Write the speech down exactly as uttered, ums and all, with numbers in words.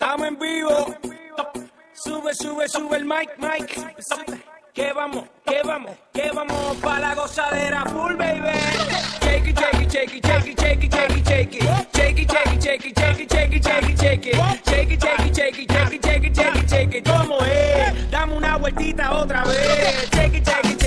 Estamos en vivo. Sube, sube, sube el mic, mic. Que vamos, que vamos, que vamos pa' la gozadera full, baby. Shake it, shake it, shake it, shake it, shake it, shake it, shake it. Shake it, shake it, shake it, shake it, shake it, shake it, shake it. Shake it, shake it, shake it, shake it, shake it, shake it, shake it. ¿Cómo es? Dame una vueltita otra vez. Shake it, shake it.